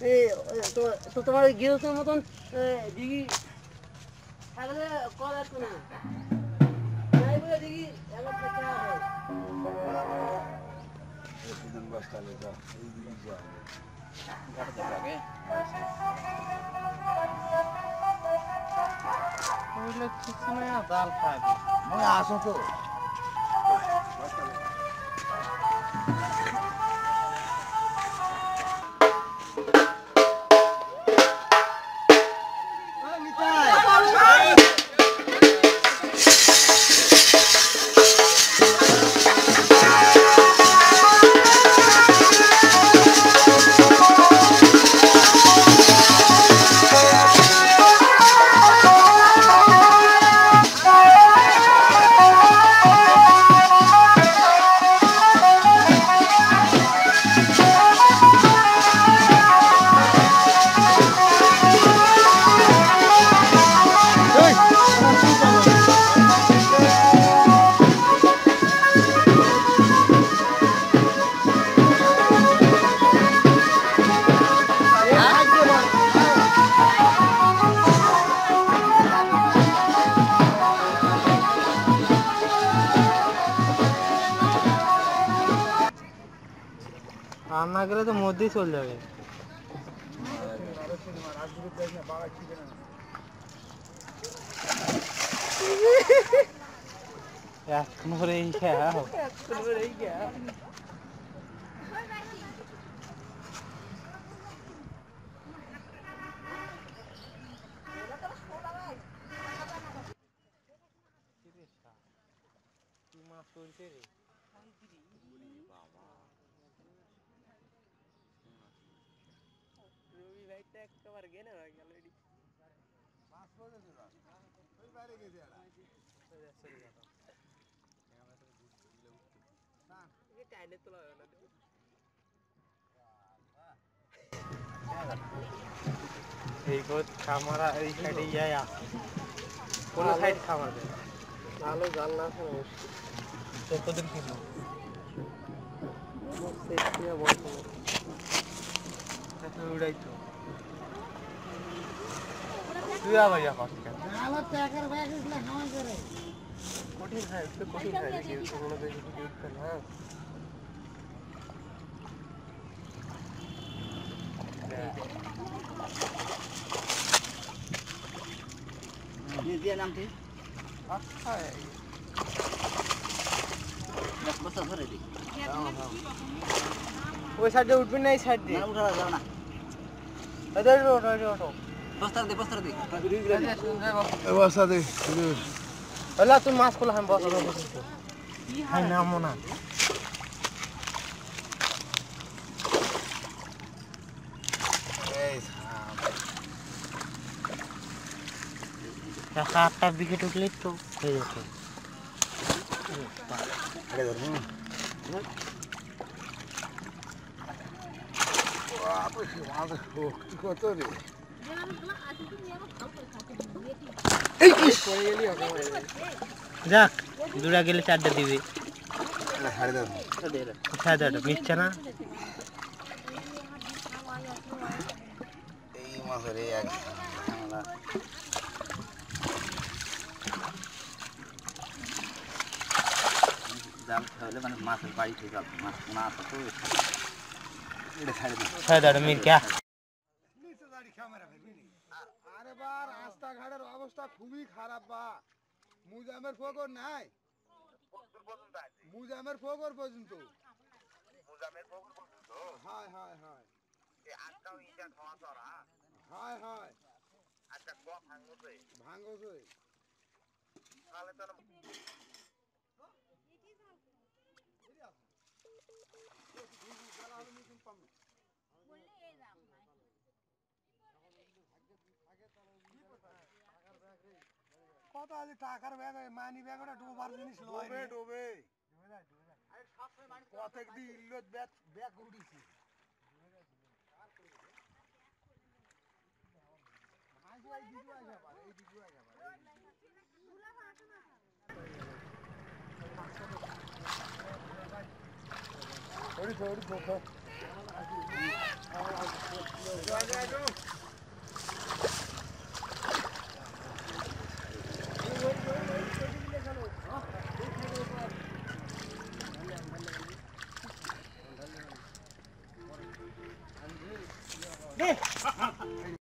এই তো তোমার গৃহস্থের মতন দিঘি থাকলে কল আসতো না নাই বলে দিঘি এলাকা দেখা হয় প্রতিদিন বস্তালে যা এই দিঘি যা ঘাটে লাগে ওইগুলো কিছু না জাল খাবি মনে আসো তো রান্না গেলে তো মধ্যেই চলে যাবে এখন করে এই মাছ চলছে রে রবি ভাইটা একবার গেলে হয়ে গেল এডি মাছ পড়ে দিল ওই বাইরে গেছে এরা সরি গেল ক্যামেরা তো দিলে উঠতে না এই টাইলে তোলা হবে না এই কোট ক্যামেরা এই সাইডে যায় আছে কোন সাইড খামার দেয় ভালো জাল না আছে তো কতদিন কিলো সেটিয়া বড় তো উড়াই তো তুই আ ভাইয়া কষ্ট কেন আমার টাকার ব্যাগ ইসলা হাওয়া করে কঠিন খাই তো কঠিন খাই কি তো কোনো বেশি ইউজ কর না ये दिया नाम थी अच्छा है बस भरे दी वो साइड से उठबे नहीं साइड दे ना उठा जाओ ना इधर ओटो बस्तर दे বস্তা দে হলা তুই মাছ কোলা हम बस हाय नाम ना এই সাতটা উইকেট উঠলে তো হয়ে যেত আগে ধরুন কত রে যাক দুটা গেলে চারটা দিবে ছাড়ে দাও মিশছে না এই মাছের এই এক ঝামেলা জাল খাওয়ালে মানে মাছের বাড়ি থেকে জাল মাছ না আসা তো এটা ছাড়ে দাও মির क्या আরে বা রাস্তাঘাটের অবস্থা খুবই খারাপ বা মুজামের ফোকর নাই মুজামের ফোকর পর্যন্ত হয় হয় হয় হয় হয় ভাঙ্গছে কত আছে টাকার ব্যাগ মানি ব্যাগ ওটা ডোবার জিনিস ডোবে ডোবে কতক দি ইল্লত ব্যাগ ব্যাগ উড়িছে এই দিদু আইসা পারে এই দিদু আইসা পারে ওড়ি ওড়ি দে